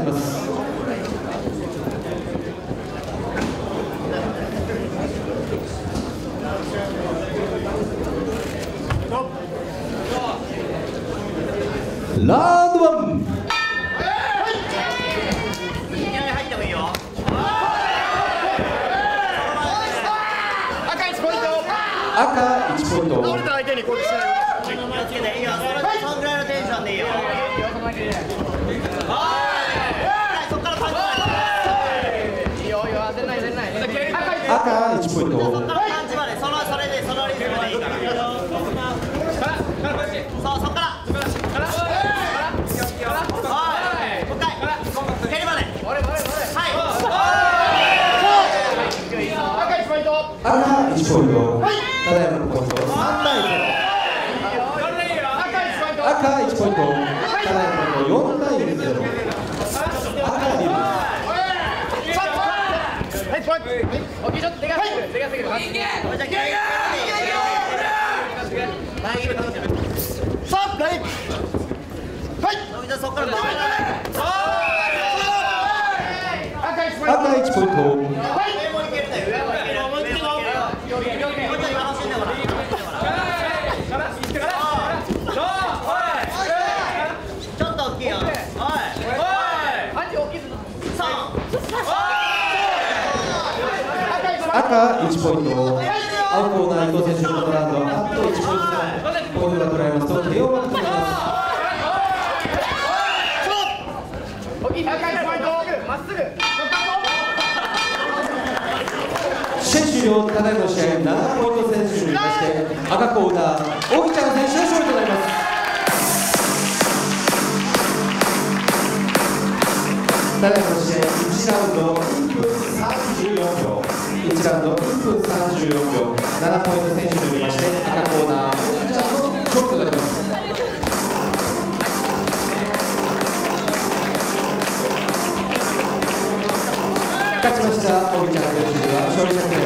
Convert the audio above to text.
ります。ラウンドワン。赤1ポイント。倒れた相手に攻撃しない。気をつけていいよ。そのぐらいのテンションでいいよ。そっからパンチ。いいよいいよ。当てない当てない。赤1ポイント。そっからパンチまで。それでそのリズムでいいから。そうそっから。赤1ポイント。ただいまのポイント3対0。赤1ポイント。ただいまの4対0。赤リード。赤1ポイント。赤1ポイント。青コーナー伊藤選手のラウンドあと1ポイントでボールが取られますと KO が取れます。試合終了。ただいまの試合7ポイント選手によりまして赤コーナー大木ちゃん選手の勝利となります。ただいまの試合1ラウンド1分34秒。1ラウンド1分34秒。7ポイント選手によりまして赤コーナー大木ちゃんの勝利となります。勝ちました大木ちゃん選手は勝利者